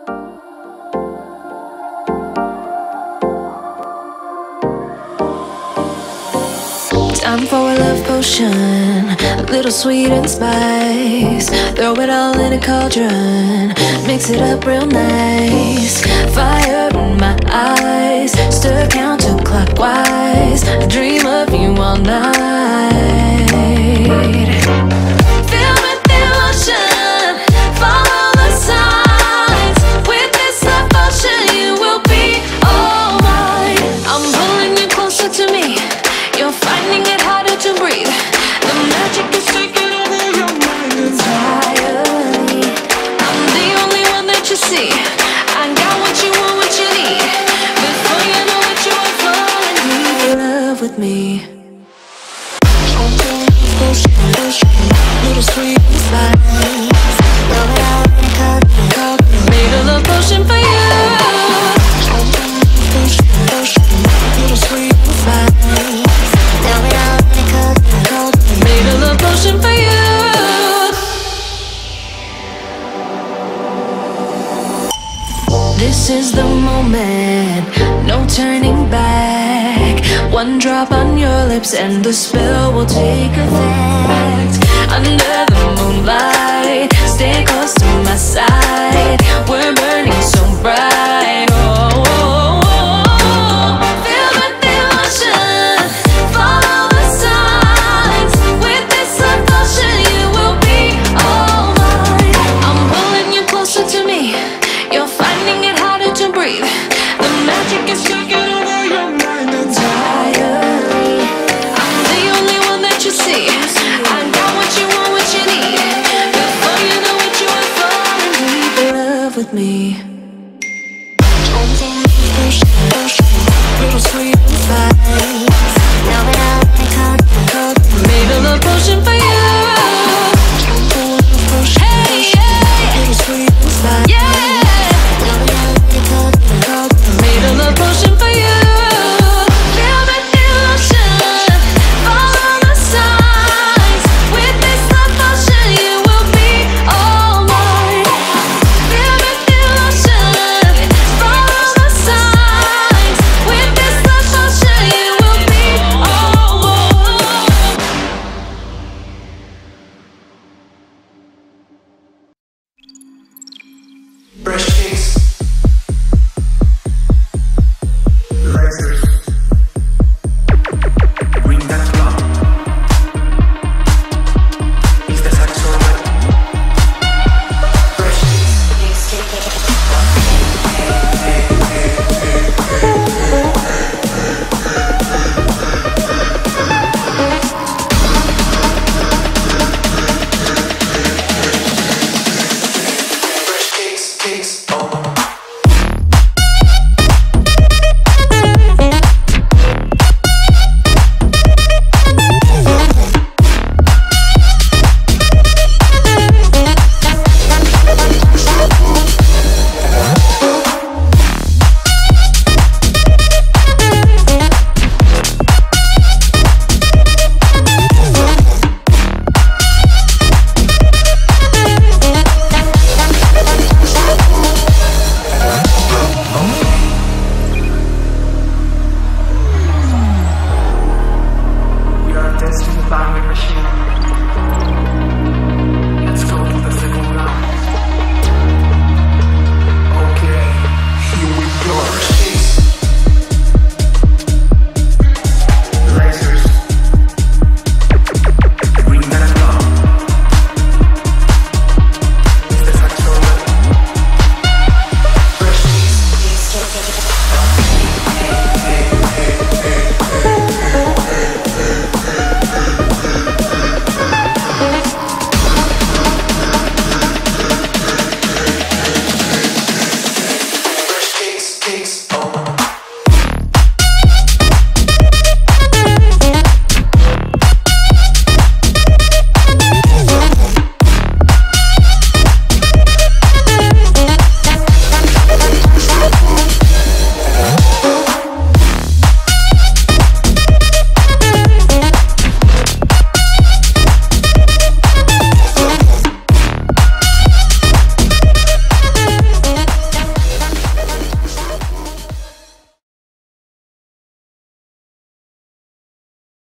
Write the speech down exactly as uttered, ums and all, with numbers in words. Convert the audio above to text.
Time for a love potion, a little sweet and spice. Throw it all in a cauldron, mix it up real nice. Fire in my eyes, stir counterclockwise. I dream of you all night. Filled with emotion, follow the signs. With this love potion, you will be all mine. I'm pulling you closer to me. You're finding it harder to breathe. The magic is taking over your mind entirely. I'm the only one that you see. I got what you want, what you need. Before you know it, you are falling deep in love with me. Little sweet spice. Made a love potion for you. Little sweet spice. Made a love potion for you. This is the moment, no turning back. One drop on your lips and the spell will take effect. Under the moonlight, stay close to my side. We're burning so bright. Oh, oh, oh, oh. Feel the emotion, follow the signs. With this love potion, you will be all mine. I'm pulling you closer to me. You're finding it harder to breathe. The magic is taking over your mind entirely. I'm the only one that you see. I got what you want, what you need. Before you know it, you are falling deep in love with me. Little sweet spice. Made a love potion for you.